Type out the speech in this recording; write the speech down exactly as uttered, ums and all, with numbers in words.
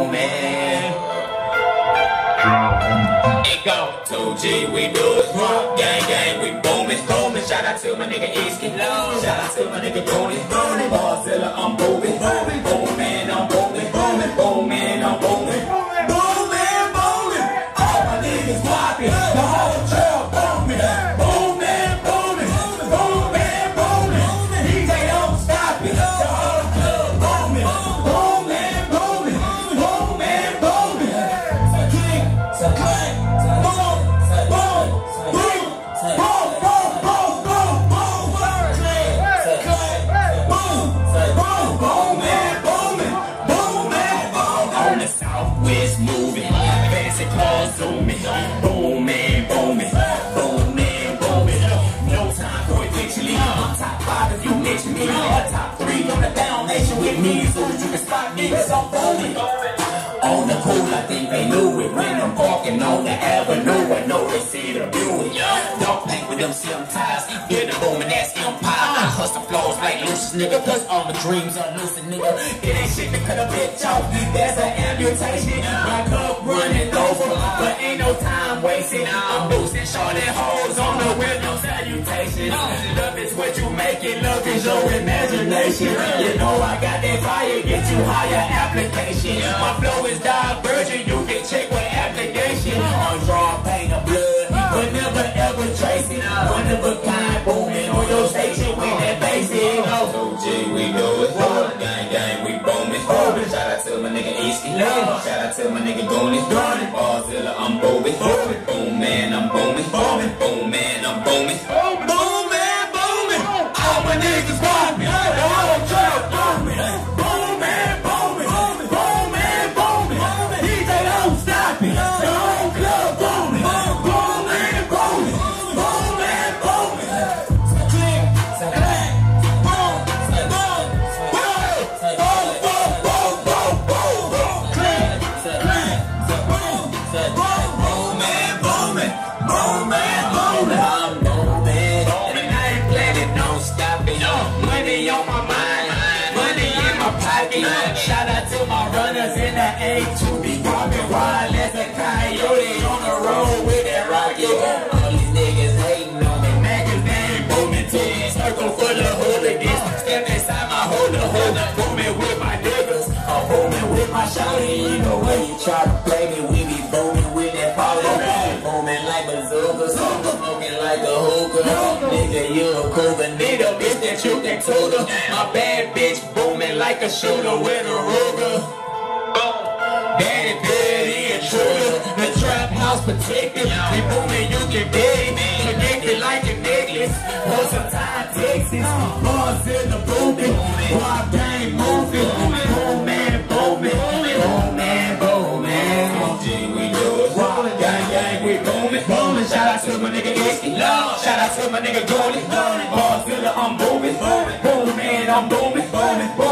booming. It go two G, we do it. Gang, gang, we booming, booming. Shout out to my nigga Easky. Shout out to my nigga Tony. Barzillia, I'm booming, booming, booming, I'm booming, booming, booming, I'm booming, booming, booming. All my niggas whopping, the whole trail booming, booming, booming, booming, booming. D J don't stop it, the whole club booming, booming, booming, booming, booming. So click, so click, so boom, so boom, boom, boom, boom, boom, boom, boom, click, so click, boom, so boom, booming, booming, booming, boom. On the southwest moving, fancy cars zooming, booming, booming, booming, booming. No time for eventually. I'm top five if you mention me. I'm top three on the down nation with me, so that you can spot niggas on booming. On the cool, I think they knew it. When I'm walking on the avenue, I know they see the beauty. Don't think with them sim ties, get the booming ass empire. I hustle flows like Lucius, nigga, cause all my dreams are lucid, nigga. It ain't shit to cut a bitch off, there's an amputation. My cup running over, but ain't no time wasting. I'm boosting shorty hoes on the whip, no salutation. Love is what you make it, love is your imagination. You know I got that fire, get you higher application. My flow is divergent, you can check with application. On draw, paint of blood, but never ever trace it. One of a kind, booming on your station with that basic. O G, we do it. Gang, gang, we booming. Shout out to my nigga Easky. Shout out to my nigga Goonie. Barzillia, I'm booming. Boom, man, I'm booming. Boom, man, I'm booming. Boom, man, booming. All my niggas want me. The whole trail booming. Boom, man, booming. Boom, man, booming. D J don't stop it. The whole club booming. Boom, man, booming. Boom, man, booming. So click, so clack, boom, so boom, boom, boom, boom, boom, boom, boom, click, so clack, so boom, so boom, boom, man, booming, boom, man, booming. I'm booming, and I ain't planning on stopping. Money on my mind, money in my pocket. Shout out to my runners in the A two B walking wild as a coyote on the road with that rocket. All these niggas hating on me, man, cause they ain't booming too. Circle full of hooligans, step inside my holder, holder, booming with my niggas. I'm booming with my shawty, you know when you try to play me, we be booming with that poly. Booming like bazookas, smoking like a hookah. Nigga, you a cougar, need a bitch that you can tutor. My bad bitch booming like a shooter with a Ruger. Daddy, daddy, intruder. The trap house protected. We booming, you can dig me. Connected like a necklace. Once a time, Texas. Barzillia booming. Wild game moving. Boom, man, booming. Boom, man, booming. O G, we do it. Gang, gang, we booming. Booming. Shout out to my nigga Easky. Shout out to my nigga Goonie. Barzillia, I'm booming. Boom, man, I'm booming. Booming.